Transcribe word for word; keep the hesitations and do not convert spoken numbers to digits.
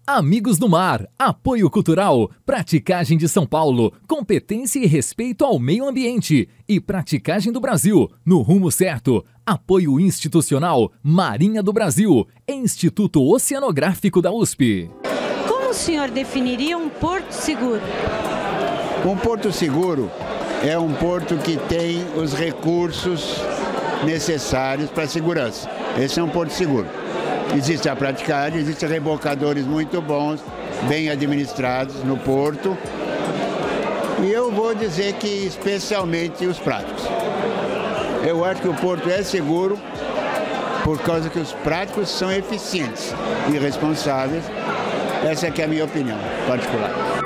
Amigos do Mar, apoio cultural, Praticagem de São Paulo, competência e respeito ao meio ambiente e Praticagem do Brasil, no rumo certo, apoio institucional, Marinha do Brasil, Instituto Oceanográfico da U S P. Como o senhor definiria um porto seguro? Um porto seguro é um porto que tem os recursos necessários para a segurança. Esse é um porto seguro. Existe a praticagem, existem rebocadores muito bons, bem administrados no porto. E eu vou dizer que especialmente os práticos. Eu acho que o porto é seguro por causa que os práticos são eficientes e responsáveis. Essa é que é a minha opinião particular.